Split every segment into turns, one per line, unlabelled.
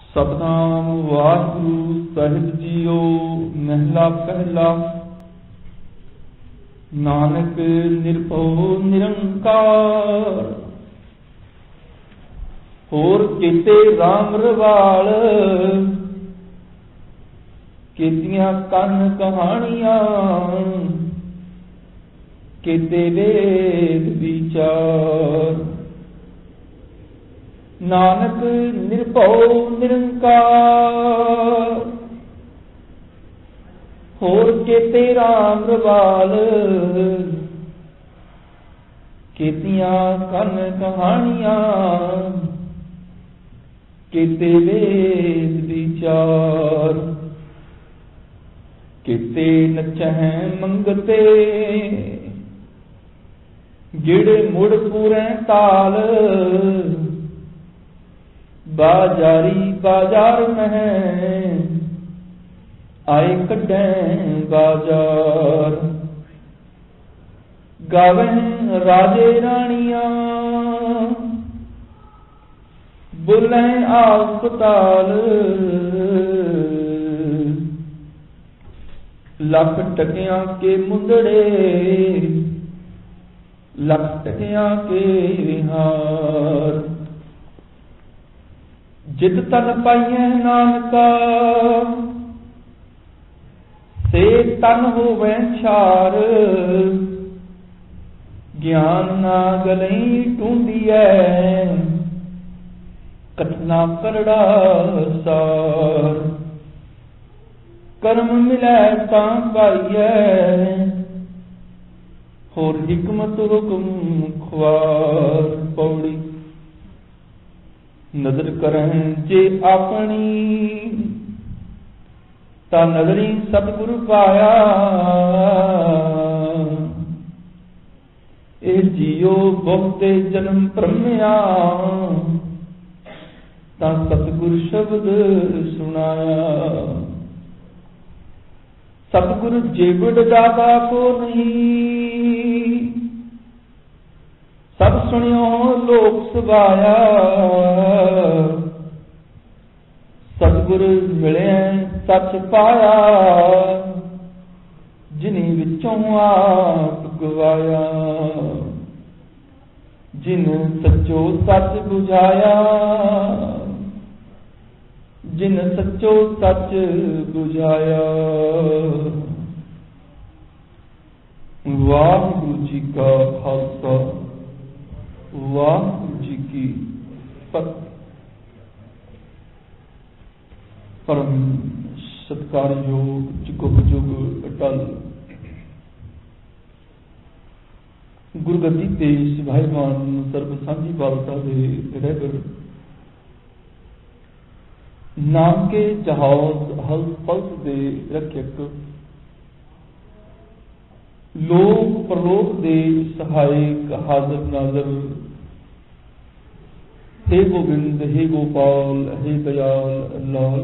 सतनाम वाहिगुरु साहिब जीओ। महला पहला। नानक निरभउ निरंकार, होर केते राम रवाल, केतियां कन कहानियां, केते वेद विचार। नानक निरभउ निरंकार, होर केते राम रवाल, केतियां कन कहानियां, केते वेद विचार। केते नचह मंगते, गिड़ मुड़ पूरे ताल, बाजारी बाजार में आए कड्डे बाजार। गावें राजे रानियां, बोलें आस्पताल, लख टकियां के मुंदड़े, लख टकियां के हार। जित तन पाइए नानका, से तन होवे छार। ज्ञान ना गलई टूंडिए, कथना करड़ा सार। कर्म मिलै तां पाइए, होर हिकमत हुक्म खुआर। पौड़ी। नजर करें जे अपनी, ता नजरी सतगुरु पाया। ए जियो बहुते जन्म भ्रमिया, ता सतगुरु शब्द सुनाया। सतगुरु जेबड़ दादा को नहीं, सब सुनियो लोक सुभाया। सतगुरु मिले सच पाया, जिनी विचों आप गवाया। जिन सच्चो सच बुझाया, जिन सच्चो सच बुझाया। वाहिगुरु जी का खालसा, वाहिगुरु जी की फतेह। परम सत्कारयोग जुग जुग अटल गुरगद्दी ते सिभाईमान सर्ब सांझी बालता दे रहबर, नाम के जहाज हल फल्स दे रक्षक, लोक परलोक दे सहायक हाजर नाजर। हे गोविंद हे गोपाल हे दयाल लाल,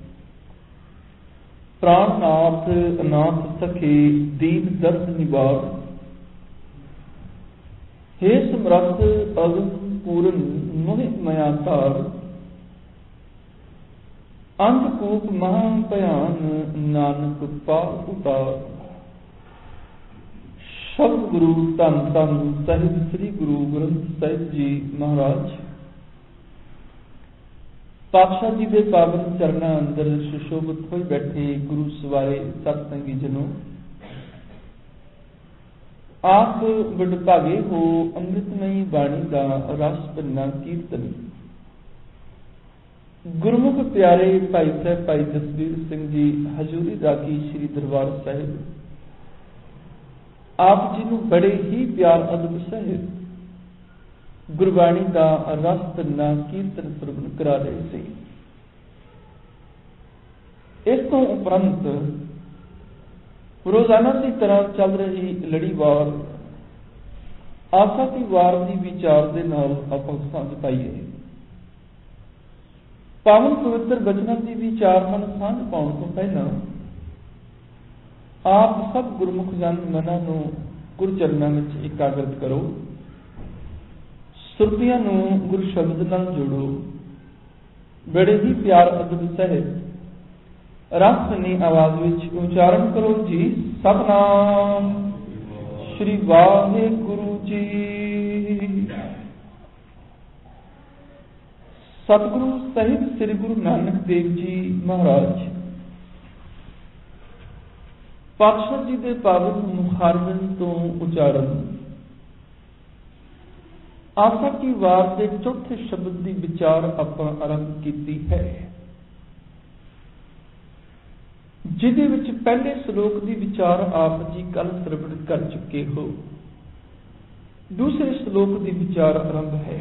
प्राणनाथ अनाथ सखे दीन दर्द निवार। हे समर्थ अगम पूरन मोहि मयातार, अंधकूप महाभयान नानक पार उतार। शब्द गुरु धन धन साहिब श्री गुरु ग्रंथ साहिब जी महाराज पातशाह जी के पावन चरणा अंदर सुशोभित हो बैठे गुरु सवारे सत्संगी जनों, आप वडभागे हो अमृतमयी बाणी का रस भरना कीर्तन। गुरमुख प्यारे भाई साहब भाई जसवीर सिंह जी हजूरी रागी श्री दरबार साहिब, आप जी नूं बड़े ही प्यार अदब सहित गुरबाणी का रस भरना कीर्तन प्रवन करा रहे थे। इस तो उपरंत रोजाना की तरह चल रही लड़ीवार आशा की वार की विचार के नाल आपां सांझ पाईए। पावन पवित्र बचनों की विचार मन सांझ पाउण तो पहला आप सब गुरमुख जन मनां नूं गुर चरनां विच एकाग्रत करो। सुरतियां नूं गुरु शब्द नाल जोड़ो। बड़े ही प्यार अदब सहित रस नी आवाज विच उच्चारण करो जी। सतनाम श्री वाहिगुरु जी। सतगुरु सहित श्री गुरु नानक देव जी महाराज पातशाह जी के पावन मुखारबिंद तो उच्चारण आशा की वार के चौथे शब्द की विचार ਆਪਾਂ आरंभ की है, जिहदे विच पहले श्लोक की विचार आप जी कल श्रवण कर चुके हो। दूसरे श्लोक की विचार आरंभ है।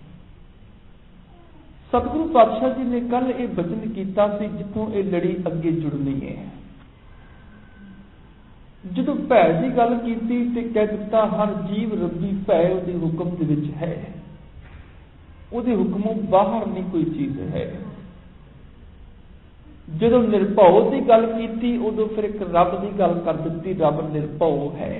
सतगुरु पातशाह जी ने कल ये वचन किया सी जिथों ये लड़ी अगे जुड़नी है। जदों भै की गल की ते कह दिता हर जीव रब्बी भै उहदे हुक्म दे विच है, उहदे हुक्मों बाहर नहीं कोई चीज है। जदों निरभौ की गल की उदों फिर एक रब की गल कर दी, रब निरभौ है।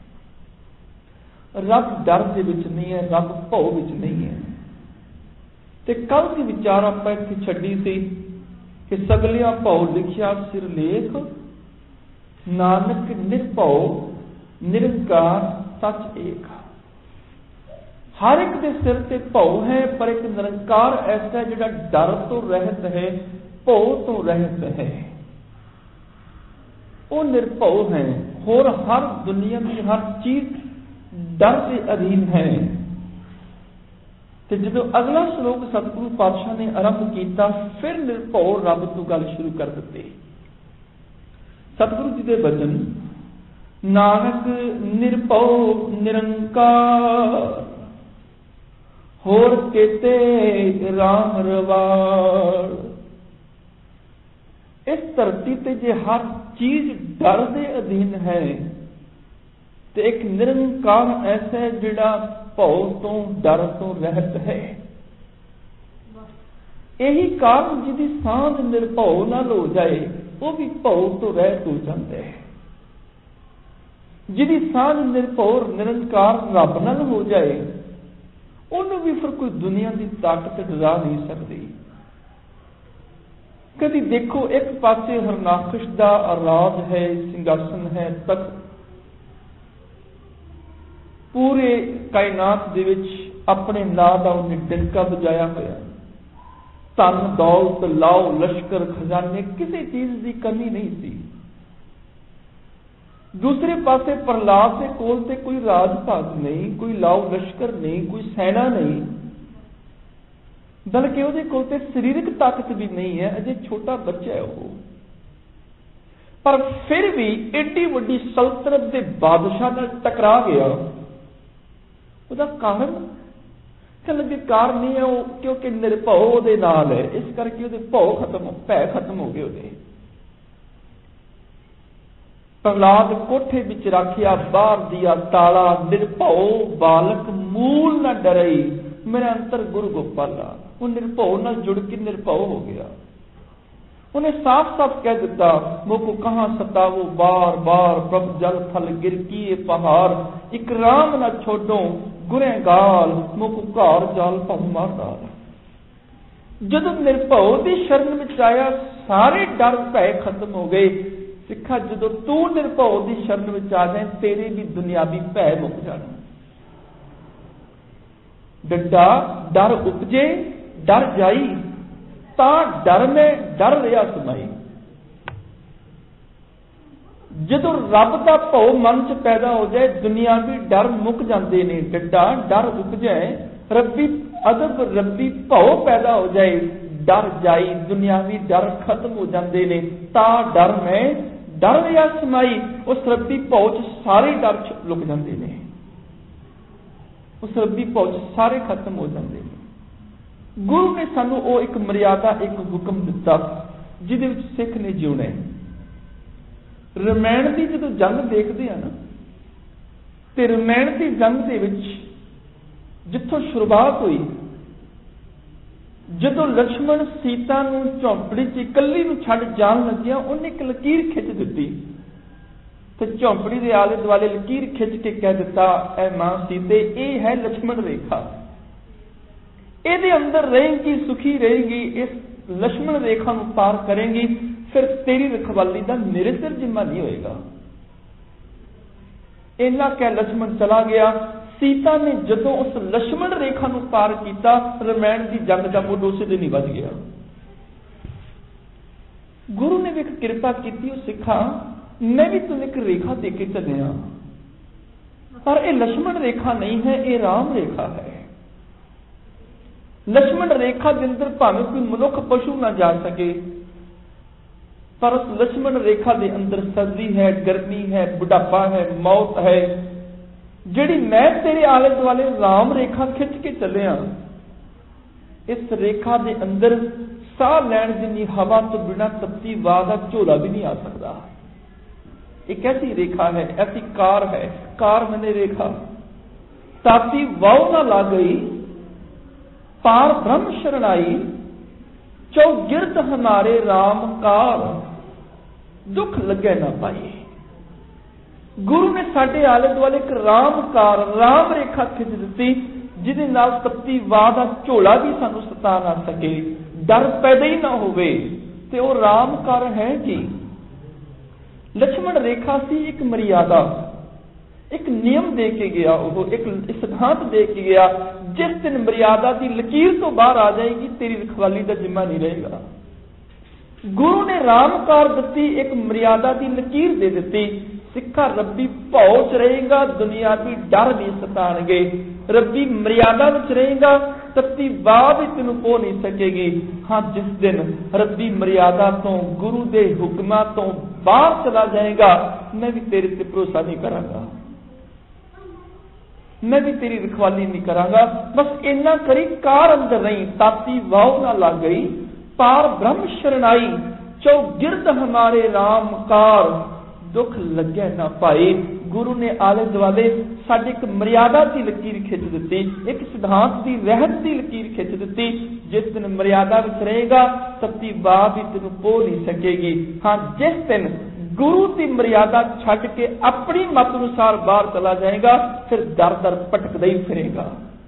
रब डर दे विच नहीं है, रब भौ विच नहीं है। ते कल की विचार आप इत्थे छड्डी सी कि सगलियां भौ लिखिया सिरलेख नानक निरभौ निरंकार सच एक। हर एक दे सिर ते भौ है, पर एक निरंकार ऐसा है जिहड़ा डर तो रहत है, भौ तो रहत है। वो निरभौ है। होर हर दुनिया की हर चीज डर के अधीन है। तो जो अगला श्लोक सतगुरु पातशाह ने आरंभ किया, फिर निरभौ रब तो गल शुरू कर दी। सतगुरु जी के वचन नानक निरभौ निरंकार होर केते राम रवार। इस धरती ते जे हर चीज डर दे अधीन है तो एक निरंकार ऐसा है जिहड़ा भौ तो डर तो रहत है। यही कारण जिहदी सांझ निरभौ नाल हो जाए वो भी भौ तो रहत हो जाता है। जिहदी सांझ निरभौ निरंकार रब नाल हो जाए उन्होंने भी फिर कोई दुनिया की ताकत डरा नहीं सकती। कभी देखो एक पासे हरनाखश का राज है, सिंहासन है, तक पूरे कायनात दे विच अपने नां दा उन्हें डंका बजाया होया। धन दौलत लाओ लश्कर खजाने किसी चीज की कमी नहीं थी। दूसरे पासे प्रहलाद के कोल ते कोई राज भाग नहीं, कोई लाओ लश्कर नहीं, कोई सेना नहीं, बल्कि उसदे कोल ते शरीरक ताकत भी नहीं है, अजे छोटा बच्चा है वो। पर फिर भी एडी वड्डी सल्तनत के बादशाह नाल टकरा गया। उसदा कारण लगे कारण नहीं है वो, क्योंकि निरभौ दे नाल है, इस करके उहदे भौ खत्म, भै खत्म हो गए। उहदे प्रहलाद कोठे विच रखिया, बाहर दिया ताला, निरभौ बालक मूल न डरई, मेरे अंतर गुरु गोपाला। वो निरभौ नाल जुड़ के निरभौ हो गया। उन्हें साफ साफ कह दिता, मोको कहां सतावो बार बार, प्रभ जल थल गिर किए पहाड़, एक राम न छोड़ो गुरे गाल, मोको घर जाल भव मार डाल। जब निरभौ की शरण में आया सारे डर भय खत्म हो गए। सिखा जो तू निरभौ की शरण में आ जाए तेरे भी दुनियावी भय मुक जाने। डड्डा डर उपजे डर जाई, ता डर में डर रहा समाई। जदों रब का भौ मन च पैदा हो जाए दुनियावी डर मुक जाते ने। डड्डा डर उपजे रब्बी अदब रब्बी भौ पैदा हो जाए, डर जाई, दुनियावी डर खत्म हो जाते ने। ता डर में डर रहा समाई, उस रब्बी भौ च सारे डर लुक जाते ने, उस रब्बी भौ च सारे खत्म हो जाते हैं। गुरु ने सानू वो एक मर्यादा एक हुक्म दिता जिहदे विच सिख ने जिउना है। रमैन की जो जंग देखते हैं ना, तो रमैन की जंग दे विच जिथों शुरुआत हुई, जदों लक्ष्मण सीता नूं झोंपड़ी च इकल्ली नूं छड्ड जाण लग्गिया, उन्हें एक लकीर खिंच दी तो झोंपड़ी के आले दुआले लकीर खिंच के कह दिता, ऐ मां सीते ये है लक्ष्मण रेखा, ये अंदर रहेगी सुखी रहेगी, इस लक्ष्मण रेखा ਨੂੰ ਪਾਰ ਕਰੇਂਗੀ फिर तेरी रखवाली का मेरे सिर जिम्मा नहीं होएगा। इन्ना कह लक्ष्मण चला गया। सीता ने जदों उस लक्ष्मण रेखा ਨੂੰ पार किया, रामायण की जंग का मुੱਢ उसे दिन ही बच गया। गुरु ने भी एक कृपा की, सिखा मैं भी तुम्हें एक रेखा दे के चलिया, पर यह लक्ष्मण रेखा नहीं है, यह राम रेखा है। लक्ष्मण रेखा के अंदर भावें कोई मनुख पशु ना जा सके, पर उस लक्ष्मण रेखा के अंदर सर्दी है, गर्मी है, बुढ़ापा है, मौत है। जिहड़ी मैं तेरे आले दुआले राम रेखा खिंच के चलिया, इस रेखा के अंदर साह लैण जिन्नी हवा तो बिना तपती वाह का झोला भी नहीं आ सकता। एक ऐसी रेखा है, ऐसी कार है, कार मैंने रेखा ताती वाव ना ला गई, पार ब्रह्म शरणाई, चौगिरद हमारे राम कार, दुख लगे ना पाई। गुरु ने साडे आले दुआले एक राम कार, राम रेखा खिंच दी, जिहदे नाल तपती वाह का झोला भी सानू सता ना सके, डर पैदा ही ना होवे। ते वो राम कार है कि लक्ष्मण रेखा सी एक मर्यादा, एक नियम दे के गया, वो एक सिद्धांत दे के गया, जिस दिन मर्यादा की लकीर तो बाहर आ जाएगी तेरी रखवाली का जिम्मा नहीं रहेगा। गुरु ने रामकार दी, एक मर्यादा की लकीर दे दी। सिखा रब्बी भौ च रहेगा, दुनियावी डर नहीं सताणगे। रब्बी मर्यादा विच रहेगा, तत्ती वाह भी तेनू पो नहीं सकेगी। हाँ, जिस दिन रब्बी मर्यादा तो गुरु दे हुक्मां तो बाहर चला जाएगा, मैं भी तेरे ते भरोसा नहीं करांगा, मैं भी तेरी रखवाली नहीं करांगा। बस इन्ना करी, कार अंदर रही, ताती वाव ना लग गई, पार ब्रह्म शरणाई, चौगिरद हमारे राम कार, दुख लगे ना पाई। गुरु ने आले दुआले साडे एक मर्यादा की लकीर खिंच दी, एक सिद्धांत की रहत की लकीर खिंच दी। जिस दिन मर्यादा विच रहेगा, तत्ती वाह भी तेनू पो नहीं सकेगी। हाँ, जिस दिन गुरु की मर्यादा छड्ड के अपनी मत अनुसार बाहर चला जाएगा, फिर दर दर भटकदा ही फिरेगा।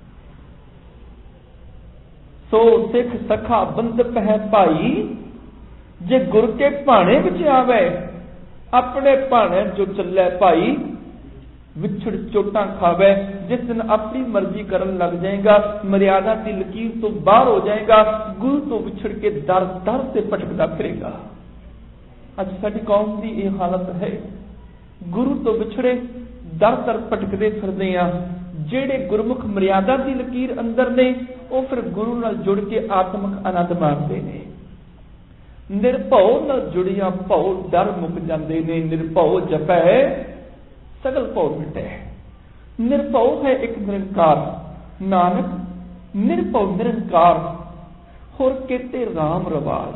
सो सिख सखा बंधप है भाई, जे गुर के भाणे विच आवे, अपने भाणे जो चले भाई, विछड़ चोटा खावे। जिस दिन अपनी मर्जी करन लग जाएगा, मर्यादा की लकीर तो बाहर हो जाएगा, गुरु तो विछड़ के दर दर से भटकदा फिरेगा। अज साडी कौम की यह हालत है, गुरु तो विछड़े दर दर भटकदे फिरदे आ। जेड़े गुरमुख मर्यादा की लकीर अंदर ने, वो फिर गुरु नाल जुड़ के आत्मक आनंद माणदे ने। निर्भौ नाल जुड़िया भौ डर मुक जांदे ने। निर्भौ जपै सगल भौ मिटे। निर्भौ है एक निरंकार, नानक निर्भौ निरंकार, होर केते राम रवाल।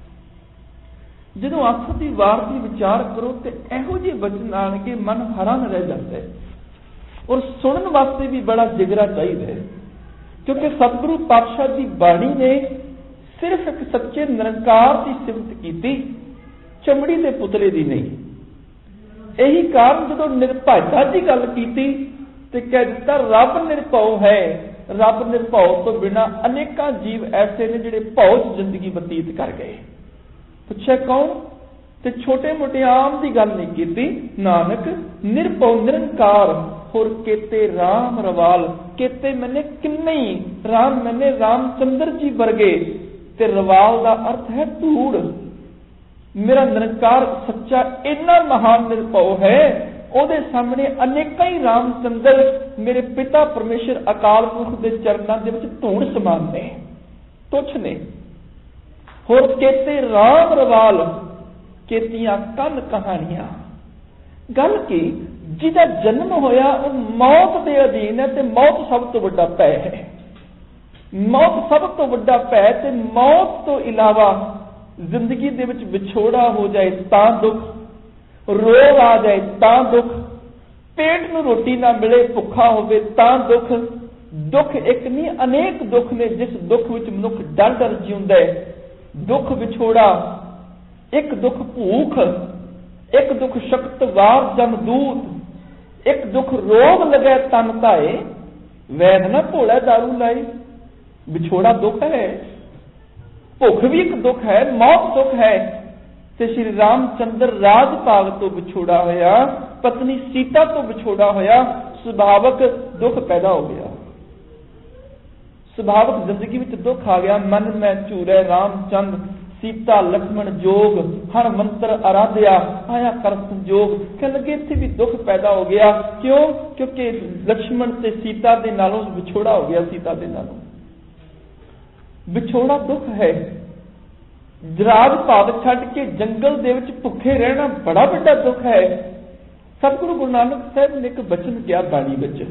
जदों आखो दी वार दी विचार करो तो इहो जिहे वचन आण के मन हैरान रह जाता है, और सुनन वास्ते भी बड़ा जिगरा चाहिए, क्योंकि सतगुरु पातशाह की बाणी ने सिर्फ एक सच्चे निरंकार की सिफत की, चमड़ी के पुतले की नहीं। यही कारण जो निर्भयता की गल की तो कह दिता रब निर्भौ है। रब निर्भौ तो बिना अनेका जीव ऐसे ने जिहड़े भौ च जिंदगी बतीत कर गए। पूछे कौन? तो छोटे मोटे आम की गल नहीं की। नानक निर्भौ निरंकार, होर केते राम रवाल। केते मैंने किन्ने ही राम, मैंने रामचंद्र जी वर्गे, ते रवाल का अर्थ है धूड़। मेरा निरंकार सच्चा इन्ना महान निर्भौ है, ਉਹਦੇ सामने अनेका ही रामचंद्र मेरे पिता परमेश्वर अकाल पुरख के चरणों के विच धूड़ समान ने, तुच्छ ने। होर केते राम रवाल, केतियां कन कहानियां। गल की जिहदा जन्म होया वो मौत के अधीन है, ते मौत सब तो वड्डा भय है। मौत सब तो वड्डा भय, ते मौत तो इलावा जिंदगी दे विच विछोड़ा हो जाए तां दुख, रोग आ जाए तां दुख, पेट नूं रोटी ना मिले, भुखा होवे तां दुख। दुख एक नहीं अनेक दुख ने, जिस दुख विच मनुख डर डर जीउंदा है। दुख विछोड़ा, एक दुख भूख, एक दुख शक्तवार जमदूत, एक दुख रोग लगे तन धाए। वैद ना भोला दारू लाई, विछोड़ा दुख है। भुख भी एक दुख है, मौत दुख है। ते श्री रामचंद्र राज भाग तो विछोड़ा होया, पत्नी सीता तो विछोड़ा होया, सुभावक दुख पैदा हो गया। सुभावक जिंदगी में दुख आ गया। मन में झूरे रामचंद्र सीता लक्ष्मण जोग, हर मंत्र आराध्या, आया कर संजोग। कहने लगे इत्थे भी दुख पैदा हो गया। क्यों? क्योंकि लक्ष्मण ते सीता दे नालों विछोड़ा हो गया। सीता दे नालों विछोड़ा दुख है। राज भाग छड़ के जंगल दे विच भुखे रहना बड़ा बड़ा दुख है। सतगुरु गुरु नानक साहब ने एक वचन किया बाणी विच,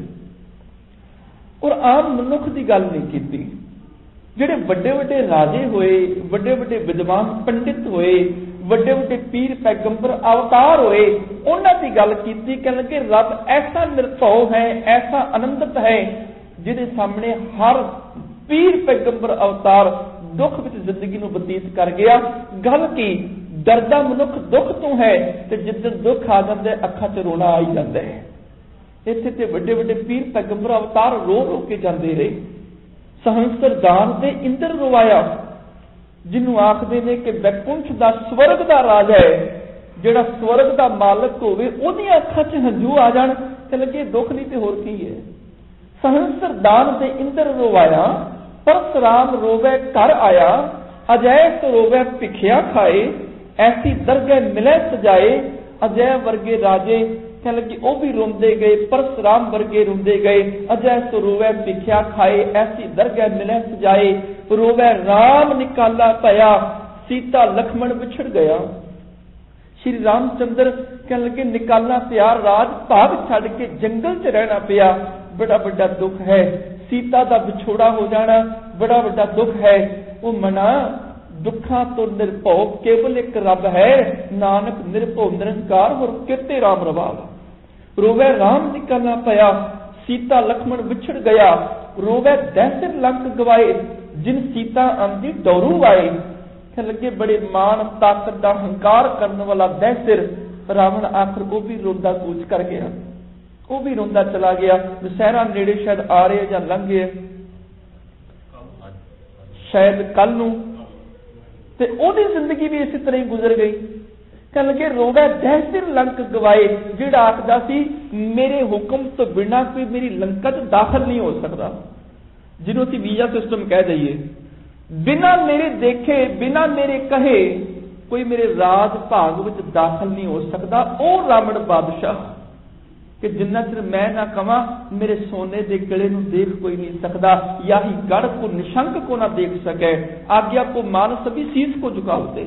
और आम मनुख की गल नहीं की। जिहड़े वड्डे वड्डे राजे होए, वड्डे वड्डे विद्वान पंडित होए, वड्डे वड्डे पीर पैगंबर अवतार होए, उन्हां दी गल कीती। कहण कि रब ऐसा निरभव है, ऐसा आनंदित है, जिहदे सामने हर पीर पैगंबर अवतार दुख विच जिंदगी नूं बतीत कर गया। गल की डरदा मनुख दुख तो है, ते जिद्दन दुख आ जांदा अखां 'च रोना आ ही जांदा है। इत्थे ते वड्डे वड्डे पीर पैगंबर अवतार रो रो के जांदे रहे। सहंसर दान ते इंद्र रोवाया, जिन्हों आखदे ने कि वैकुंठ दा स्वर्ग दा राज है, जिहड़ा स्वर्ग दा मालक होवे ओहदियां अखां 'च हंझू आ जाण ते लगे दुख नहीं ते होर की है। सहंसर दान ते इंद्र रोवाया, परशुराम रोवे घर आया, अजय रोवे भिखिया खाए, ऐसी दरगह मिले सजाए। अजय वर्गे राजे कह लगे वह भी रोंदे गए, परशुराम वर्गे रोंदे गए। अजय रोवे भिखिया खाए, ऐसी दरगह मिले सजाए। रोवे राम निकाला पया, सीता लक्ष्मण बिछड़ गया। श्री रामचंद्र कह लगे निकालना पिया, राज भाग छड़ के जंगल च रहना पिया, बड़ा बड़ा दुख है। सीता का विछोड़ा हो जाना बड़ा बड़ा दुख है। वो मना दुखा तो निर्भव केवल एक रब है, नानक निर्भव निरंकार और किते राम रवाल। रोवे राम निकलना पया, सीता लक्ष्मण बिछड़ गया। रोवे दैसिर लंक गवाए, जिन सीता आंदी डोरू आए। कह लगे बड़े मान ताकत का हंकार करने वाला दैसिर रावण आखिर वो भी रोंदा कूच कर गया, वो भी रोंदा चला गया। दशहरा नेड़े शायद आ रहे या लंघ गए, शायद कल नूं, ते ओदी जिंदगी भी इसी तरह ही गुजर गई। कह लगे रोवे दैसिर लंक गवाए, जिहड़ा आखदा सी मेरे हुक्म तो बिना कोई मेरी लंका च दाखिल नहीं हो सकता, जिन्हों असीं वीजा सिस्टम कह दईए, बिना मेरे देखे बिना मेरे कहे कोई मेरे राज भाग विच दाखिल नहीं हो सकता। ओ रावण बादशाह कि जिन्ना चिर मैं ना कवा मेरे सोने के किले नूं देख कोई नहीं सकता, या ही गढ़ को निशंक को ना देख सके, आज्ञा को मान सभी शीश को झुकावते।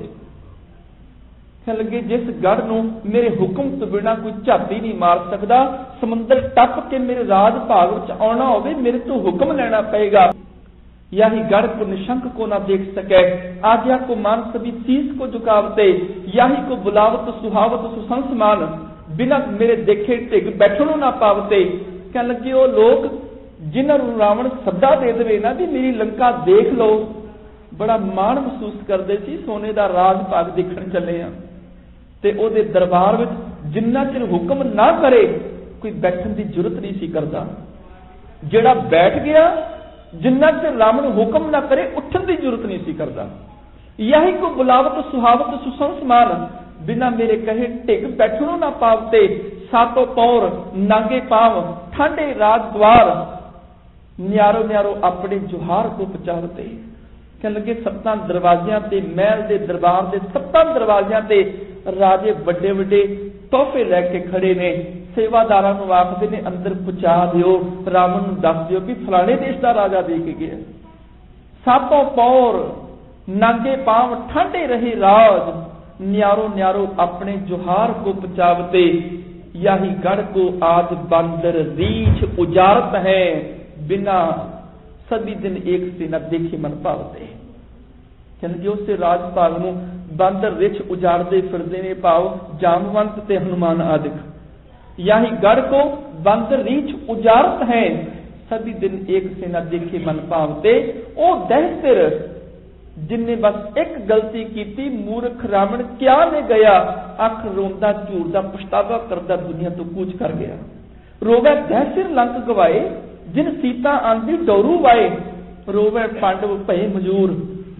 कह लगे जिस गढ़ नूं मेरे हुक्म तो बिना कोई झाती नहीं मार सकता, समुंदर टप के मेरे राज भाग विच आउणा होवे मेरे तो हुक्म लेना पएगा, या ही गढ़ को निशंक को ना देख सके, आज्ञा को मान सभी शीश को झुकावते। या ही को बुलावत सुहावत सुसंसमान, बिना मेरे देखे ढिग बैठणों ना पावते। कह लगे वो लोग जिन्होंने रावण सदा दे देवे ना भी मेरी लंका देख लो, बड़ा मान महसूस करते सी, सोने का राज भाग देखण चले आ। ते ओदे दरबार विच जिन्ना चिर हुक्म ना करे कोई बैठण की जरूरत नहीं सी करदा, जिहड़ा बैठ गया जिन्ना चिर रावण हुक्म ना करे उठण की जरूरत नहीं सी करदा। यही को बुलावत सुहावत सुसंसमान, बिना मेरे कहे ढिग बैठणों ना पावते। सातों पौर नागे पाव ठांडे राज द्वार, न्यारो न्यारो अपने जुहार को पचावते। कह लगे सत्तां दरवाजियां ते महल दे दरबार दे सत्तां दरवाजियां ते राजे वड्डे वड्डे तोहफे लैके खड़े ने। सेवादारां नूं आखदे ने अंदर पहुंचा दिओ, रावण नूं दस दिओ कि फलाणे देश दा राजा दे के गया। सातों पौर नागे पाव ठांडे रहे राज, न्यारो न्यारो अपने जुहार को पचावते। यही गढ़ को आज बंदर रीछ उजारत है, बिना सभी दिन एक से न देखे मन पावते। क्योंकि उससे राज भाग नूं बंदर रिछ उजाड़ते फिरदे ने, भाव जामवंत ते हनुमान आदिक। यही गढ़ को बंदर रीछ उजारत है, सभी दिन एक से न देखे मन पावते। ओ दहसिर जिन्ने बस एक गलती की, मूर्ख रावण क्या ने गया, अख रोंदा झूरदा पछतावा करदा दुनिया तो कूच कर गया। रोवे दहसिर लंक गवाए, जिन सीता आंदी डोरू वाए। रोवे पांडव भय मजूर,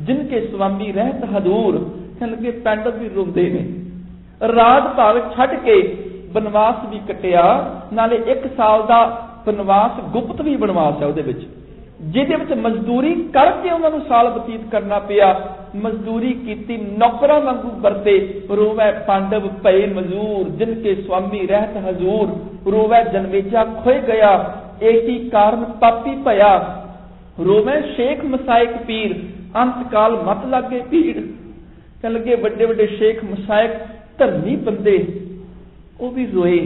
जिनके स्वामी रहत हजूर। कहन लगे पांडव भी रोंदे ने, राज भाग छड्ड के बनवास भी कटिया, नाले 1 साल का बनवास गुप्त भी बनवास है ਉਹਦੇ ਵਿੱਚ, ਜਿਹਦੇ ਵਿੱਚ मजदूरी करके उन्होंने साल बतीत करना पिया। मजदूरी की नौकरां वांगू बरते, रोवै पांडव भये मजूर, जिनके स्वामी रहत हजूर। रोवै जनमेजा खोए गया, एक ही कारण पापी भया। रोवै शेख मसायक पीर, अंतकाल मत लागे भीड़। कह लगे बड़े बड़े शेख मसायक धर्मी बंदे वो भी रोए।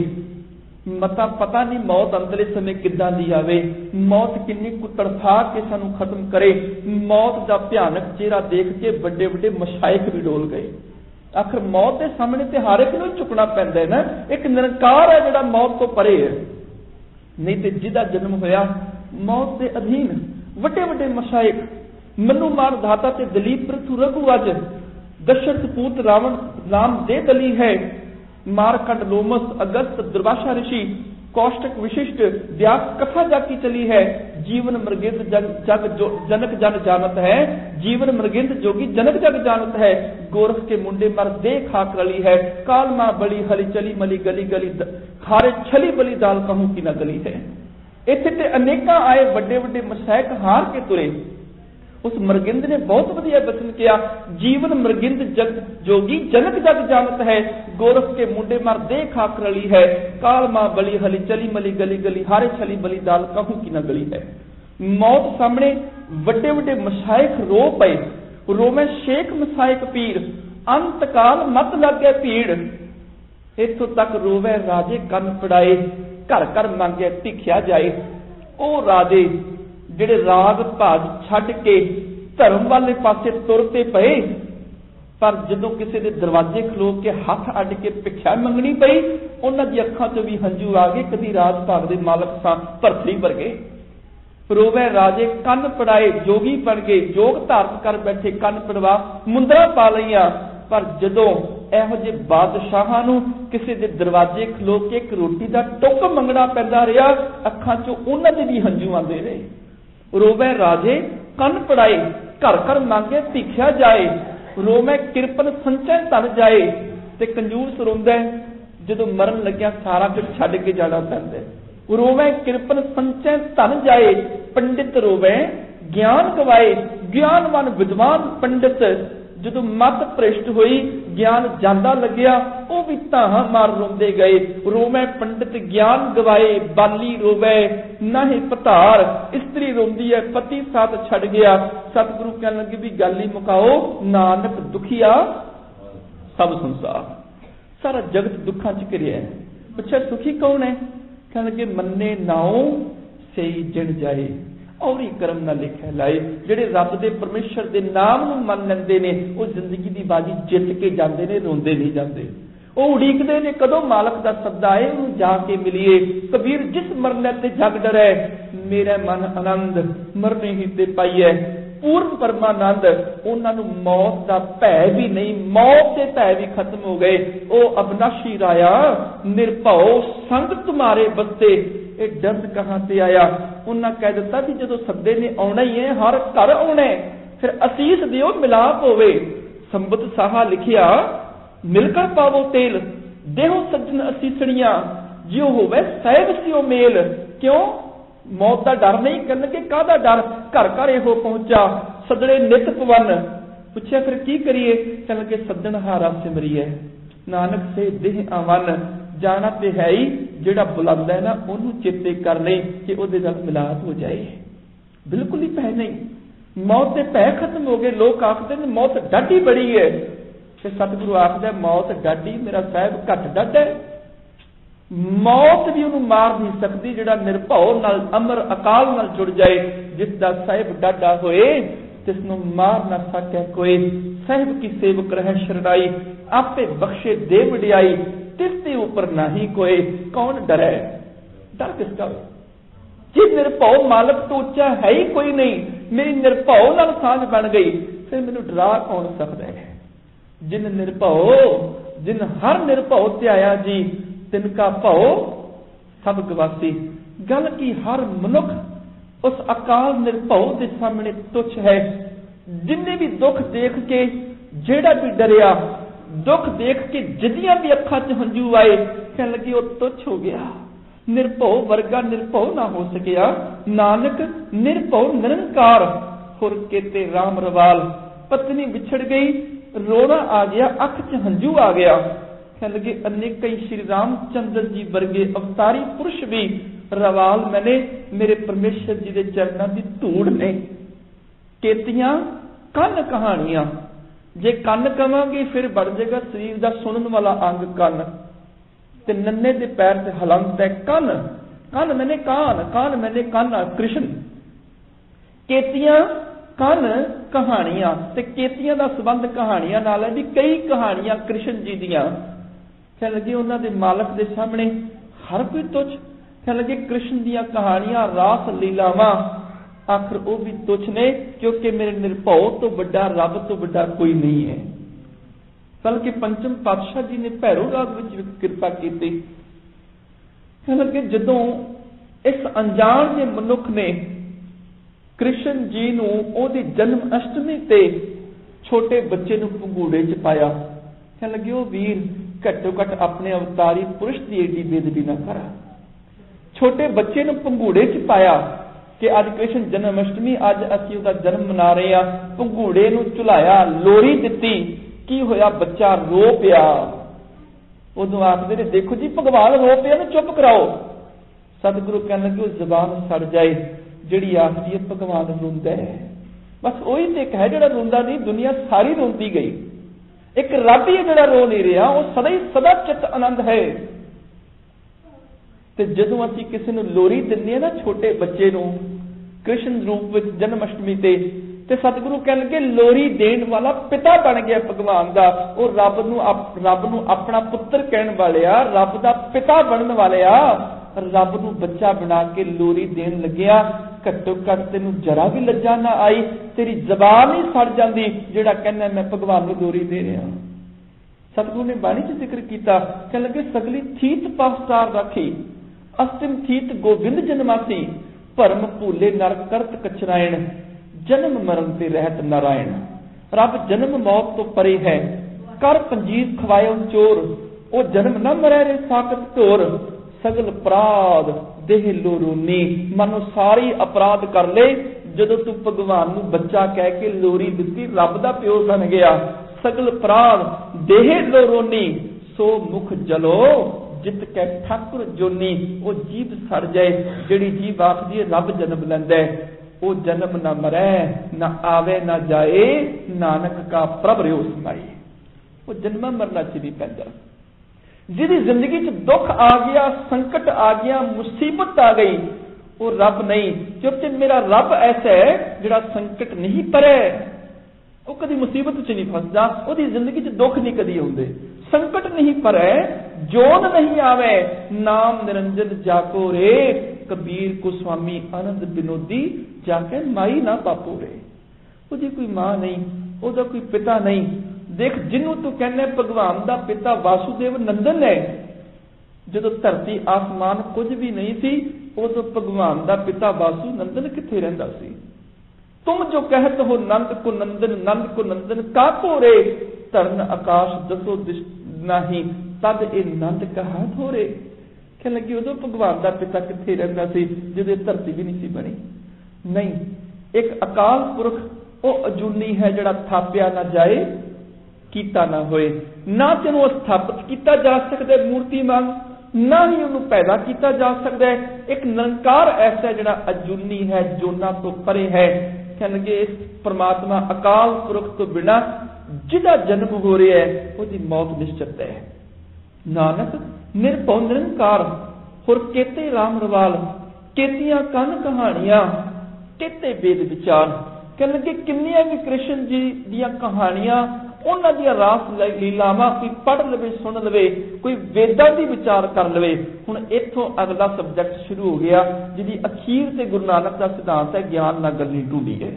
मता पता नहीं मौत अंतले समय किदां दी आवे, मौत किन्नी कु तड़फा के सानू खत्म करे। मौत का भयानक चेहरा देख के बड़े बड़े मशाइख भी डोल गए। आखिर मौत के सामने ते हर एक नूं झुकना पैंदा है ना। एक निरंकार है जिहड़ा मौत तो परे है, नहीं तो जिहदा जन्म होया मौत के अधीन। वड्डे वड्डे मशाइख मनु मान धाता ते दलीप प्रथु रघु अज, दशरथ पूत रावण राम दे दली है। मारकंड लोमस अगस्त दुर्वासा ऋषि कौष्टक विशिष्ट व्यास कथा जाकी चली है। जीवन मृगिंद जग जनक जन जानत है, जीवन मृगिंद जोगी जनक जग जानत है। गोरख के मुंडे मर दे खाक रली है, काल मां बली हली चली मली गली गली हारे छली बली दाल कहूं की न गली है। इत्थे ते अनेका आए बड़े बड़े मशाइख हार के तुरे। उस मरगिंद ने बहुत वधिया वचन किया, जीवन मरगिंद जग जोगी जनक जग जानत है। गोरख के मुंडे मर दे खाक रली है, काल मां बली हली चली मली गली गली हारे छली बली दाल कहूं की न गली है। मौत सामने वड्डे वड्डे मशाइख रो पए। रोवे शेख मशाइख पीर, अंतकाल मत लागे भीड़। इथों तक रोवे राजे कन पड़ाए, घर घर मांगे भिखिया जाए। ओ राजे ਜਿਹੜੇ ਰਾਗ ਭਾਜ ਛੱਡ ਕੇ ਧਰਮ ਵਾਲੇ ਪਾਸੇ ਤੁਰਤੇ ਪਏ, ਪਰ ਜਦੋਂ ਕਿਸੇ ਦੇ ਦਰਵਾਜ਼ੇ ਖਲੋ ਕੇ ਹੱਥ ਅੱਡ ਕੇ ਭਿਖਿਆ ਮੰਗਣੀ ਪਈ, ਉਹਨਾਂ ਦੀ ਅੱਖਾਂ 'ਚੋਂ ਵੀ ਹੰਝੂ ਆ ਗਏ। ਕਦੀ ਰਾਜ ਭਾਗ ਦੇ ਮਾਲਕ ਸਾਂ ਭਰਤਰੀ ਵਰਗੇ। ਰੋਵੇ ਰਾਜੇ ਕੰਨ ਪੜਾਏ, ਜੋਗੀ ਬਣ ਗਏ, ਜੋਗ ਧਾਰਨ ਕਰ ਬੈਠੇ ਕੰਨ ਪੜਵਾ ਮੁੰਦਰਾ ਪਾ ਲਈਆਂ। ਪਰ ਜਦੋਂ ਇਹੋ ਜਿਹੇ ਬਾਦਸ਼ਾਹਾਂ ਨੂੰ ਕਿਸੇ ਦੇ ਦਰਵਾਜ਼ੇ ਖਲੋ ਕੇ ਇੱਕ ਰੋਟੀ ਦਾ ਟੁੱਕ ਮੰਗਣਾ ਪੈਂਦਾ ਰਿਹਾ, ਅੱਖਾਂ 'ਚੋਂ ਉਹਨਾਂ ਦੇ ਵੀ ਹੰਝੂ ਆਉਂਦੇ ਰਹੇ। रोवे राजे कन पड़ाए, घर घर मांगे भिखिया जाए। रोवे किरपन संचय धन जाए। ते कंजूस रोंदा जदों मरन लग्या सारा कुछ छड्ड के जाना पैंदा। रोवे किरपन संचय धन जाए। पंडित रोवे ज्ञान गवाए, ज्ञानवान विद्वान पंडित जदों मत भ्रिष्ट हुई, ज्ञान जांदा लग्या, वो भी धाहां मार रोंदे गए। रोवे पंडित ज्ञान गवाए, बाली रोवे नाहे पतार। स्त्री रोंदी है पति साथ छड़ गया। सतगुरु कहने लगे भी गल ही मुकाओ, नानक दुखिया सब संसार। सारा जगत दुखा च घिरिया है। पुछया सुखी कौन है? कहने लगे मन्ने नाओ सही जिण जाए, और ही कर्म ना लिखे लाए। जिहड़े रब दे परमेश्वर दे नाम नूं मन लैंदे ने, वो जिंदगी दी बाजी जित के जांदे ने, रोंदे नहीं जांदे। वो उड़ीकदे ने कदों मालक दा सद्दा आए, उहनूं जाके मिलीए। कबीर जिस मरने ते जग डरै, मेरा मन आनंद मरने ही ते पाईए। पूर्ण परमानंद, उन्हां नूं मौत दा भै भी नहीं, मौत दे भै भी खत्म हो गए। ओ अविनाशी राया निर्भव संग तुम्हारे बस्ते, ये दर्द कहां से आया? उन्हें कह दिता भी जदों सद्दे ने आना ही है, हर घर आना है, फिर असीस दिओ मिलाप होवे। संबत साहा लिखिया मिलकर पावो तेल, देहो सज्जन असीसणियां, जियो होवे सहब सियो मेल। क्यों मौत का डर नहीं? कहने काहदा डर? घर घर इहो पहुंचा सदड़े नित पवन। पुछया फिर की करिए? कहने के सद्दन हारा सिमरिए, नानक से देह आवन। जाना तो है ही, जिहड़ा बुलांदा है ना उहनूं चेते कर ले कि उहदे नाल मिलाप हो जाए। बिल्कुल ही भय नहीं, मौत के भय खत्म हो गए। लोग आखते हैं मौत डाढी बड़ी है, फिर सतगुरु आखदा मौत डाढी मेरा साहिब घट डड है। मौत भी उन्होंने मार नहीं सकती जिहड़ा निर्भव नाल अमर अकाल नाल जुड़ जाए। जिसदा साहिब डाढा होए तिसनूं मार ना सके कोई। साहिब की सेवक रहे शरणाई, आपे बख्शे दे वडियाई। तिसके ऊपर नहीं कोई, कौन डरे? डर किसका? जी निर्भव मालक तो उच्चा है ही कोई नहीं, मेरी निर्भव नाल सांझ बन गई, फिर मैनूं डरा कौन सकता है? जिन निर्भव, जिन हर निर्भव त्याया जी, तिनका भव सब गवासी। गल की हर मनुख उस अकाल निर्भव के सामने तुच्छ है। जिन्हें भी दुख देख के जेड़ा भी डरिया, दुख देख के जिदियां भी अखां च हंझू आए, कहने लगी वो तुच्छ हो गया। निर्भव वर्गा निर्भव ना हो सकिया, नानक निर्भव निरंकार हुर केते राम रवाल। पत्नी बिछड़ गई, रोना आ गया, अख च हंझू आ गया। कहने लगे अनेक ही श्री रामचंद्र जी वर्गे अवतारी पुरुष भी रवाल मैंने मेरे परमेश्वर जी के चरणों की धूड़ ने। केतियां कन कहानियां, जे कन कहांगे फिर बढ़ जाएगा शरीर का सुनने वाला अंग कन, ते नन्हे दे पैर से हलंत है कन, कन मैंने कान, कान मैंने कन कृष्ण। केतियां कन कहानियां, ते केतियां का संबंध कहानियां नाल है जी। कई कहानियां कृष्ण जी दियां, कहने लगे उन्हां दे मालक दे सामने हर कोई तुच्छ। कहने लगे कृष्ण दियां कहानियां रास लीलावां आखिर वो भी तुच्छ ने, क्योंकि मेरे निर्भव तो बड़ा रब तो बड़ा कोई नहीं है। बल्कि पंचम पातशाह जी ने भैरो राग विच कृपा की। कहने लगे जदों इस अनजान जे मनुख ने कृष्ण जी नूं ओहदी जन्म अष्टमी ते छोटे बच्चे नूं पंघूड़े च पाया, कहने लगे ओ वीर घट्टो घट अपने अवतारी पुरुष की एडी बेदबी ना करा। छोटे बच्चे नूं पंघूड़े च पाया कि अज कृष्ण जन्म अष्टमी, अज असीं उहदा जन्म मना रहे हैं। पंघूड़े नूं झुलाया, लोरी दित्ती, की होया बच्चा रो पिया। उदों आखदे ने देखो जी भगवान रो पिया नूं चुप कराओ। सतगुरु कहने लगे वो जबान सड़ जाए जिहड़ी आखदी है भगवान रोंदा है। बस वही तो एक है जिहड़ा रोंदा नहीं, दुनिया सारी रोंदी गई। एक रब ही जिहड़ा रो नहीं रहा, वो सदा ही सदा चित आनंद है। ते जदों असीं किसी नूं लोरी दिंदे ना छोटे बच्चे नूं कृष्ण रूप विच जन्म अष्टमी ते सतगुरु कहने लगे लोरी देण वाला पिता बन गया भगवान दा। वो रब नूं अपना पुत्र कहण वालिया, रब दा पिता बनन वालिया, रब नूं बच्चा बना के लोरी देण लग्या। घट्टो घट तैनूं जरा भी लज्जा ना आई, तेरी जबान ही सड़ जांदी जिहड़ा कहना मैं भगवान नूं लोरी दे रहा। सतगुरु ने बाणी च जिक्र कीता, कहण लगे सगली थीत पास्तार राखी, अस्तिम थीत गोविंद जन्मासी, भरम भूले नर करत कचरायण, जन्म मरण ते रहत नारायण। रब जन्म मौत तो परे है, कर पंजीर खवायो चोर, ओ जन्म न मरै रे साकत ढोर, सगल अपराध देह लोरूनी। मनो सारी अपराध कर ले जदों तू भगवान नूं बच्चा कह के लोरी दित्ती, रब दा प्यो बन गया। सगल अपराध देह लोरूनी, सो मुख जलो जित कै ठाकुर जोनी। वो जीभ सड़ जाए जिहड़ी जीभ आखदी है रब जन्म लैंदा है, वो जन्म न मरै न आवे न जाए, नानक का प्रभ रिओ समाई। वो जन्म मरना च नहीं पैंदा। जिहदी जिंदगी च दुख आ गया, संकट आ गया, मुसीबत आ गई, वो रब नहीं। क्योंकि मेरा रब ऐसा है जिहड़ा संकट नहीं परे, वो कभी मुसीबत च नहीं फसदा, उसकी जिंदगी च दुख नहीं कभी आउंदे, संकट नहीं परे, जोन नहीं आवे। नाम निरंजन जाको रे, कबीर को स्वामी आनंद विनोदी, जाके माई ना पापो रे। उसकी कोई मां नहीं, उसका कोई पिता नहीं। देख जिन्हों तू कहने भगवान दा पिता वासुदेव नंदन है, जदों धरती आसमान कुछ भी नहीं थी, उदों भगवान दा पिता वासु नंदन किथे रहिंदा सी। तुम जो कहत हो नंद को नंदन, नंद को नंदन काको रे, धरन आकाश दसो दिश नहीं, तद ए नंद कहा थोरे। कहने लगी उदों भगवान दा पिता किथे रहिंदा सी जदों धरती भी नहीं सी बनी। नहीं, एक अकाल पुरख वो अजूनी है जिहड़ा थापिया ना जाए, कीता ना होए, ना तेनों स्थापित किया जा सकता है मूर्ति वांग, ना ही उन्होंने पैदा किया जा सकता है। एक निरंकार ऐसा जिहड़ा अजूनी है, जोना तो परे है। कहने लगे इस परमात्मा अकाल पुरख तो बिना जिहदा जन्म हो रहा है उसकी मौत निश्चित है। नानक निर्भव निरंकार होर केते राम रवाल, केतियां कन कहानियां, केते वेद विचार। कहने लगे किन्नियां भी कृष्ण जी दियां कहानियां, उन्हां दियां रास लीलावां कोई पढ़ लवे, सुन लवे, कोई वेदां दी विचार कर लवे। हुण इत्थों अगला सबजैक्ट शुरू हो गया जिहदी अखीर ते गुरु नानक दा सिद्धांत है ज्ञान ना गल्ली ढूंढी है,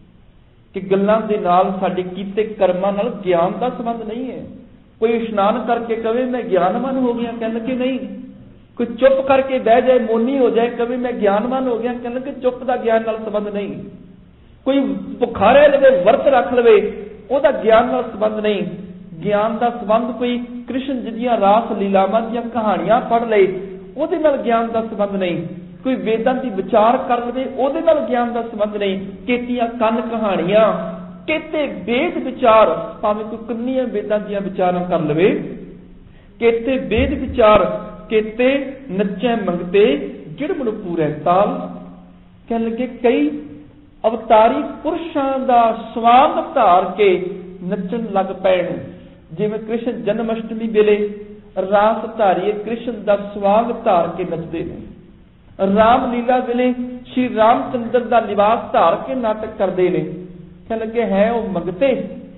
कि गल्लां दे नाल साडे कीते कर्मां नाल ज्ञान दा संबंध नहीं है। कोई इशनान करके कहे मैं ज्ञानवान हो गया, कहने कि नहीं। कोई चुप करके बह जाए, मौनी हो जाए, कभी मैं ज्ञानवान हो गया, कहने कि चुप का ज्ञान नाल संबंध नहीं। कोई भुखा रह लवे, वर्त रख लवे, ਉਹਦਾ ਗਿਆਨ ਨਾਲ संबंध नहीं। ਗਿਆन ਦਾ संबंध कोई कृष्ण जी ਦੀਆਂ रास लीलावां ਦੀਆਂ कहानियां पढ़ ले, ਉਹਦੇ ਨਾਲ ਗਿਆਨ ਦਾ संबंध नहीं। कोई वेदां दी विचार कर लवे, ਉਹਦੇ ਨਾਲ ਗਿਆन ਦਾ संबंध नहीं। केतियां कन कहानियां, केते वेद विचार, भावें कोई किन्नियां वेदां ਦੀਆਂ विचारां कर लवे, केते वेद विचार, केते नच्चे मंगते गिड़मुड़ पूरे ताल। कहने लगे कई अवतारी पुरुषां दा स्वांग धार के नचन लग पैण। जिवें कृष्ण जन्माष्टमी वेले रास धारीए कृष्ण दा स्वांग धार के नचदे ने, रामलीला वेले श्री रामचंद्र दा लिबास धार के नाटक करते हैं। कहने लगे है वो मंगते,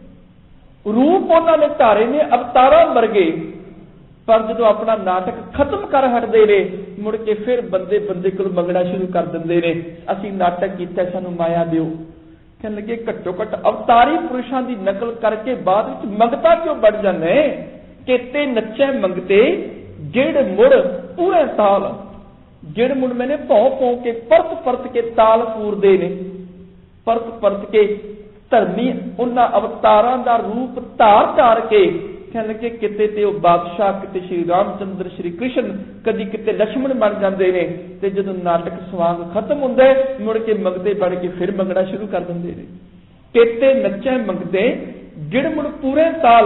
रूप उन्होंने धारे ने अवतारा वर्गे, पर जो अपना नाटक खत्म कर हटते ने मुड़ के फिर बंदे बंदे को मंगना शुरू कर देंगे ने, असी नाटक किया सानू माया दिओ। कहने लगे घट्टो घट अवतारी पुरुषों की नकल करके बाद में मंगता क्यों बढ़ जाने। केते नच्चे मंगते गिड़ मुड़ पूरे ताल। गिड़ मुड़ मैंने भौ भौ के परत परत के ताल पूरदे ने, परत परत के धर्मी उन्हां अवतारां दा रूप धार धार के। कहने लगे किते ते वो बादशाह, किते श्री रामचंद्र श्री कृष्ण, कदी किते लक्ष्मण बन जाते हैं, ते जदों नाटक स्वांग खत्म हुंदा है मुड़ के मंगते बन के फिर मंगना शुरू कर देंगे ने। केते नच्चे मंगते गिड़मुड़ पूरे ताल।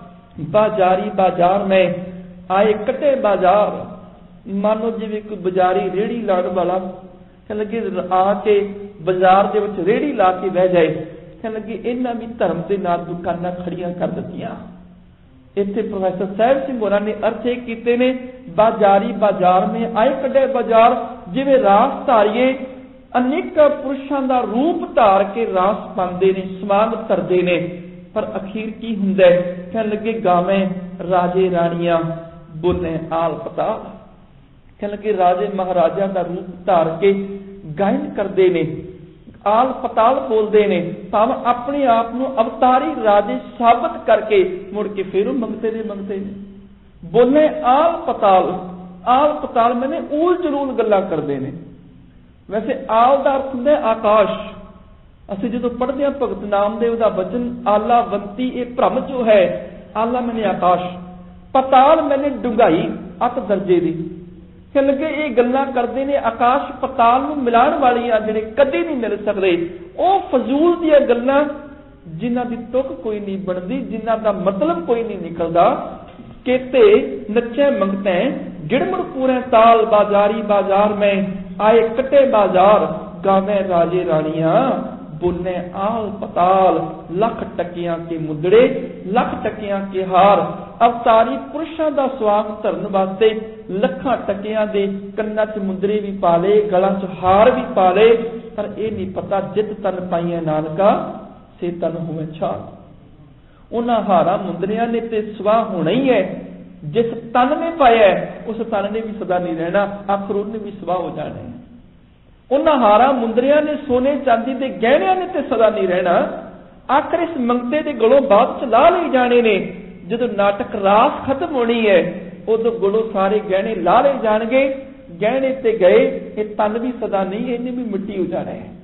बाजारी बाजार में आए कटे बाजार, मानो जिवें कोई बाजारी रेहड़ी लाने वाला कहने लगे आके बाजार दे विच रेहड़ी ला के बह जाए। कहने लगे इन्हां भी धर्म के नाल दुकानां खड़ियां कर दित्तियां। इत्थे प्रोफैसर साहब सिंह होरां ने अर्थ ये कीते ने, बाजारी बाजार में आए कटे बाजार, जिवें रास धारीए अनेक पुरुषां दा रूप धार के रास पांदे ने, समाग धरदे ने, पर अखीर की हुंदा है। कहने लगे गावें राजे राणियां बोले आल पताल। कहने लगे राजे महाराजा का रूप धार के गायन करते ने, आल पताल बोलते ने, भावें अपने आप को अवतारी राजे साबित करके मुड़ के फिर मंगते ने बोले आल पताल। आल पताल मैंने ऊल जरूल गल्लां करते ने। वैसे आल का अर्थ होंदा आकाश। असीं जदों पढ़दे हां भगत नामदेव दा वचन आलावंती, ये भ्रम जो है, आला मैंने आकाश, पताल मैंने डुंगाई अत दर्जे दी। कहने लगे ये गल्लां करते ने आकाश पताल नूं मिलाण वालियां जिहड़े कदी नहीं मिल सकदे, वो फजूल दीयां गल्लां जिन्हां दी तुक कोई नहीं बनदी, जिन्हां दा मतलब कोई नहीं निकलदा। केते नच्चे मंगते गिड़मुड़ पूरे ताल, बाजारी बाजार में आए कटे बाजार, गावे राजे राणियां बोले आल पताल। लख टकियां के मुदड़े, लख टकियां के हार, अवतारी पुरुषों का स्वाग धरन वास्ते लखां टकियां दे कन्नां च मुंदरे भी पा ले, गलां च हार भी पा ले, पर यह नहीं पता जित तन पाइया नानका से तन होवे छाल। उन्हां हारां मुंदरियां ने ते स्वाह होना ही है, जिस तन ने पाया उस तन ने भी सदा नहीं रहना, आखिर उन्हें भी स्वाह हो जाना है। उन्हां हारां मुंदरियां ने सोने चांदी के गहणियां ने ते सदा नहीं रहना, आखिर इस मंगते के गलों बाद च ला ले जाने ने। जदों नाटक रास खत्म होनी है उदों गलों सारे गहने ला ले जाणगे। गहने ते गए, ये तन भी सदा नहीं है, इन्हें भी मिट्टी हो जाना है।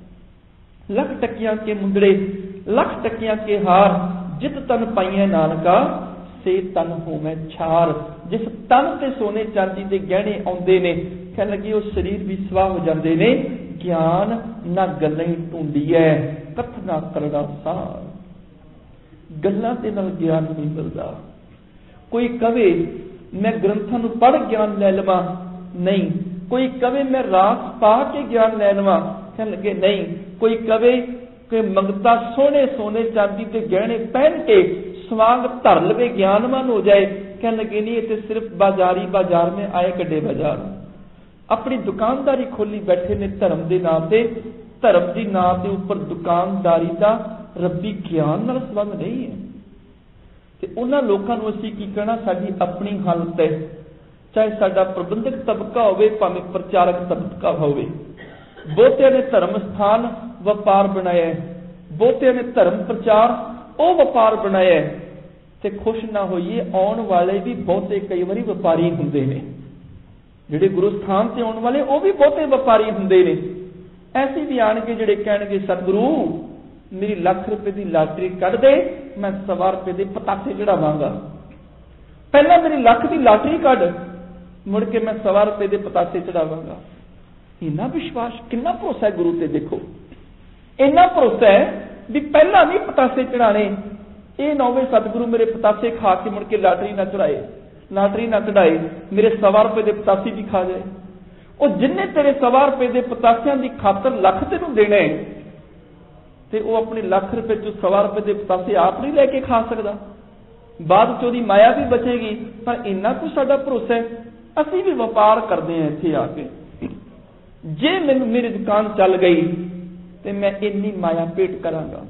लख टकियां के मुंदड़े, लख टकियां के हार, जित तन पाइया नानका से तन होवे छार। जिस तन ते सोने चांदी के गहने आउंदे ने, कहने लगे वो शरीर भी स्वाह हो जाते ने। ज्ञान ना गल्लां ही ढूंढी है, कथ ना करड़ा सार। गल्लां ते नाल ज्ञान नहीं मिलता। कोई कवे मैं ग्रंथां नूं पढ़ ज्ञान लै लवां, नहीं। कोई कवे मैं रास पा के ज्ञान लै लवां, कहने लगे नहीं। कोई कवे कि मंगता सोने सोने चांदी के गहने पहन के स्वांग धर लवे ज्ञानवान हो जाए, कहने लगे नहीं, ये सिर्फ बाजारी बाजार में आए कड्डे बाजार। अपनी दुकानदारी खोली बैठे ने धर्म के नाम से, धर्म की नाम के उपर दुकानदारी का रब्बी ज्ञान नाल संबंध नहीं है। ते उन्हां लोकां नूं असीं की कहना, साडी अपनी हालत है, चाहे साडा प्रबंधक तबका होवे भावें प्रचारक तबका होवे। बहुतिआं ने धर्म स्थान वपार बनाया है, बहुतिआं ने धर्म प्रचार वो वपार बनाया है। ते खुश ना होइए, आउण वाले भी बहुते कई बारी वपारी हुंदे ने। जिहड़े गुरु स्थान से आउण वाले वो भी बहुते वपारी हुंदे ने। ऐसे भी आणगे जिहड़े कहणगे सतगुरु मेरी लाख रुपए की लाटरी कढ़ दे, मैं 100 रुपए के पतासे चढ़ावांगा। पहला मेरी लाख की लाटरी कढ़, मुड़ के मैं 100 रुपए के पतासे चढ़ावांगा। इन्ना विश्वास, कितना भरोसा है गुरु ते। देखो इन्ना भरोसा है भी पहला नहीं पतासे चढ़ाने, ये ना होवे सतगुरु मेरे पतासे खा के मुड़ के लाटरी ना चढ़ाए, लाटरी ना चढ़ाए मेरे 100 रुपए के पतासे भी खा जाए। और जिन्ने तेरे 100 रुपए के पतासियां की खातर लख तेनों देने ते वो अपने लाख रुपए चो 100 रुपए के पतासे आप नहीं लैके खा सकता, बाद चोरी माया भी बचेगी। पर इन्ना कुछ साडा भरोसा है, असी भी व्यापार करते हैं इत्थे आके। जे मैनूं मेरी दुकान चल गई तो मैं इन्नी माया पेट करांगा,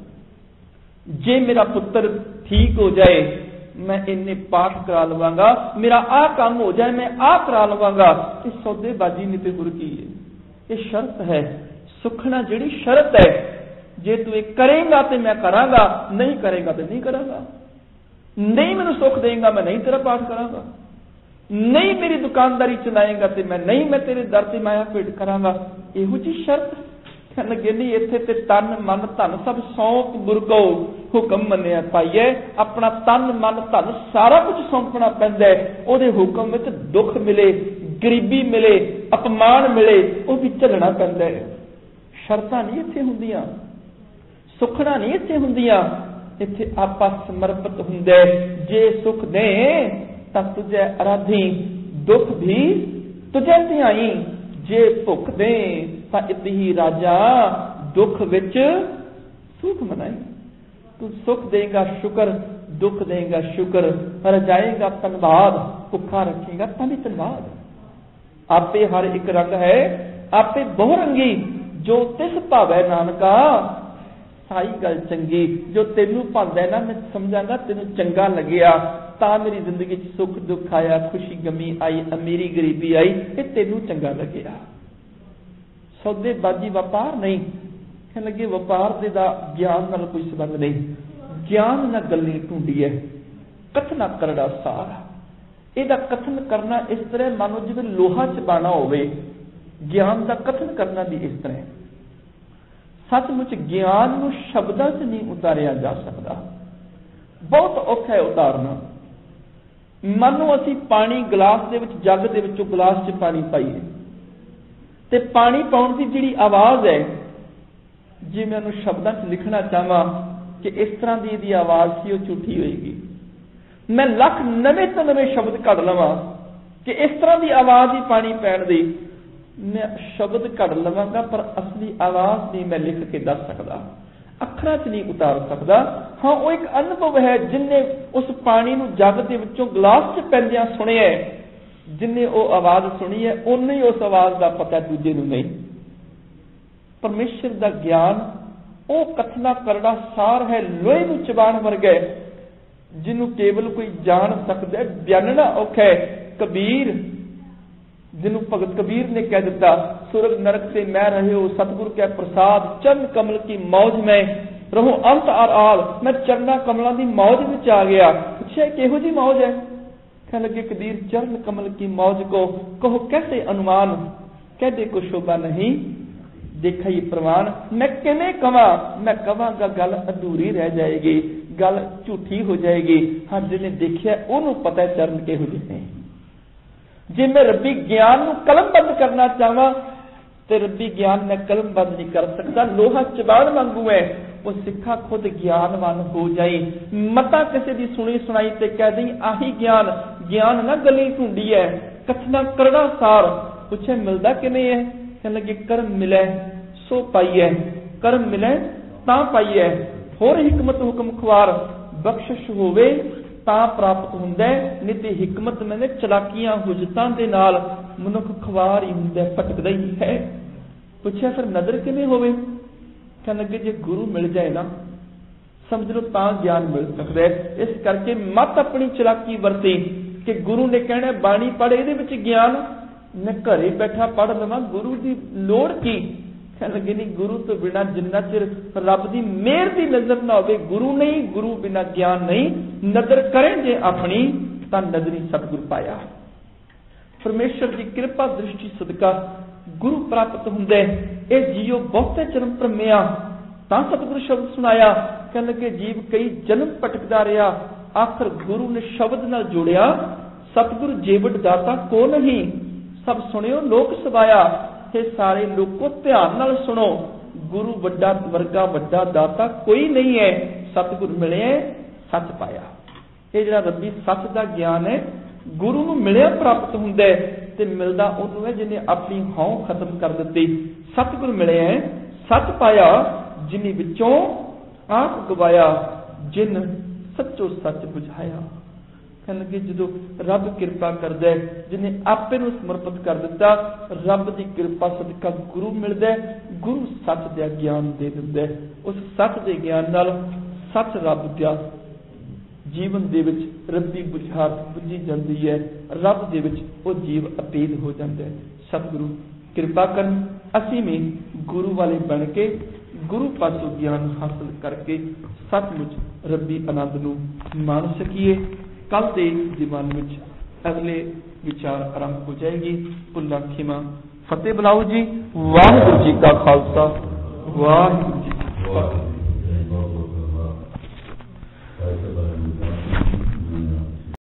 जे मेरा पुत्र ठीक हो जाए मैं इन्ने पाठ करा लवांगा, मेरा आ काम हो जाए मैं आ करा लवांगा। इस सौदेबाजी नहीं तो गुर की है, ये शर्त है। सुखना जिहड़ी शर्त है, जे तू ये करेगा तो मैं करांगा, नहीं करेगा तो नहीं करांगा। नहीं मैनूं सुख देगा मैं नहीं तेरा पाठ करांगा, नहीं मेरी दुकानदारी चलाएगा तो मैं तेरे दर से माया पेट करांगा। इहो जी शर्त लगे नहीं। इत्थे ते तन मन धन सब सौंप गुर को हुक्म मन्निया पाईए। अपना तन मन धन सारा कुछ सौंपना पैंदा है। ओहदे हुक्म विच दुख मिले, गरीबी मिले, अपमान मिले, वो भी झलना पैंदा है। शर्तां नहीं इत्थे हुंदियां, सुखना नहीं इत्थे हुंदियां। इत्थे आपा समर्पित हुंदे। जे सुख दे तां तुझे आराधी, दुख भी तुझे ध्याई। जे भुख दे तां इति राजा, दुख विच सुख मनाई। तू सुख देगा शुक्र, दुख देगा शुक्र, रजाएगा धनवाद, भुखा रखेगा तां भी धनवाद। आपे हर एक रंग है, आपे बहुरंगी, जो तिस भावै नानका साई गल चंगी। जो तेनू भांदा ना मैं समझांगा तेनू चंगा लगिया, तां मेरी जिंदगी च सुख दुख आया, खुशी गमी आई, अमीरी गरीबी आई, ये तेनू चंगा लगिया। सौदेबाजी व्यापार नहीं। कहने लगे व्यापार दे दा ज्ञान नाल कोई संबंध नहीं। ज्ञान ना गल्ली ढूंढी है, कथना करड़ा सार। ਇਹਦਾ कथन करना इस तरह मानो जिवें लोहा चबाना होवे। ज्ञान का कथन करना भी इस तरह। सचमुच ज्ञान नूं शब्दां च नहीं उतारिया जा सकता, बहुत औखा है उतारना। मानो असी पानी गिलास दे विच, जग दे विचों गिलास च पानी पाईए ते पानी पाउण दी जिहड़ी आवाज़ है, जे मैं उहनूं शब्दां च लिखना चाहां कि इस तरह दी इहदी आवाज़ सी, वो झूठी होएगी। मैं लख नवें तो नवें शब्द कढ़ लवां कि इस तरह की आवाज़ ही पानी पैण दी, मैं शब्द कढ़ लवांगा पर असली आवाज़ नहीं मैं लिख के दस सकता, अखरां च नहीं उतार सकता। हाँ, वो एक अनुभव है। जिन्हें उस पानी नूं जग दे विचों गिलास च पैंदियां सुनिया है, जिन्हें वो आवाज़ सुनी है, उन्हें ही उस आवाज़ का पता, दूजे नूं नहीं। परमेश्वर का ज्ञान वो कथना करड़ा सार है, लोहे नूं चबाण वर्गा, जिन्हों केवल कोई जान सकता है, बयानना औखा है। कबीर, जिन्हों भगत कबीर ने कह दिता, सुरग नरक से मैं रहे हो सतगुरु के प्रसाद, चरण कमल की मौज में रहो अंत और आल। मैं चरना कमलों की मौज में आ गया। पूछा किहो जी मौज है? कहने लगे कबीर, चरण कमल की मौज को कहो कैसे अनुमान, कह दे को शोभा नहीं देखा ही प्रमाण। मैं किवें कवां, मैं कवांगा गल अधूरी रह जाएगी, गल झूठी हो जाएगी। हाँ, जिन्हें देखिया उन्होंने पता है चरण किहो जिहे ने। जे मैं रब्बी ज्ञान नूं कलमबंद करना चाहां तो रब्बी ज्ञान मैं कलमबंद नहीं कर सकता, लोहा चबाण वांगू है। वो सिखा खुद ज्ञानवान हो जाए, मता किसी की सुनी सुनाई ते कह दी आही ज्ञान। ज्ञान ना गली ढूंढी है, कथना करड़ा सार। पूछे मिलता किवें है? कहने लगे कर्म मिले सो पाइए, कर्म मिले तां पाइए। होर हिकमत हुक्म खुआर, बख्शिश होवे तां प्राप्त हुंदा है। नहीं ते हिकमत मैंने चलाकियां हुजतां दे नाल मनुख खुआर ही हुंदा, भटकदा ही है। पूछिया फिर नजर किवें होवे? कहने लगे जे गुरु मिल जाए ना, समझ लो तां ज्ञान मिल सकदा है। इस करके मत अपनी चलाकी वरती कि गुरु ने कहना बाणी पढ़, इहदे विच ज्ञान मैं घरे बैठा पढ़ लवां, गुरु की लोड़ की। कहने लगे नहीं, गुरु तो बिना जिन्ना चिर रब की मेहर की नजर ना होवे, गुरु नहीं, गुरु बिना ज्ञान नहीं। नजर करें जे अपनी तां नजरी सतगुर पाया। परमेश्वर की कृपा दृष्टि सदका गुरु प्राप्त हुंदा है। ये जीव बहुते जन्म भरमिया तां सतगुरु शब्द सुनाया, कहने लगे जीव कई जन्म भटकदा रहा, आखिर गुरु ने शब्द नाल जोड़िया, सतगुरु जेवड़ दाता को नहीं, सब सुनियो लोक सवाया। हे सारे लोगों ध्यान नाल सुनो, गुरु वड्डा वर्गा वड्डा दाता कोई नहीं है। सतगुरु मिले सच पाया। ये जिहड़ा रब्बी सच दा ज्ञान है गुरु नूं मिलिया प्राप्त हुंदा है ते मिलदा उहनूं है जिन्हें अपनी हौं खत्म कर दित्ती। सतगुरु मिले सच पाया, जिन्हें विचों आप गवाया, जिन सच्चो सच बुझाया। कहने लगे जो रब किरपा करदा है, जिन्हें आपे नूं समर्पित कर दिता, रब की किरपा सदका गुरु मिलदा है, गुरु सच दा ज्ञान दे दिंदा है। उस सच दे ज्ञान नाल सच रब दा जीवन दे विच रब्बी बुझारत बुझी जाती है, रब दे विच वो जीव अपील हो जाता है। सतगुरु किरपा करन असीं भी गुरु वाले बन के गुरु पासों ज्ञान हासिल करके सचमुच रब्बी आनंद नूं मान सकीए। कल दे जीवन विच अगले विचार आरंभ हो जाएगी। भुल्ला खिमा फतेह बुलाओ जी। वाहिगुरू जी का खालसा, वाहिगुरू जी की फतेह।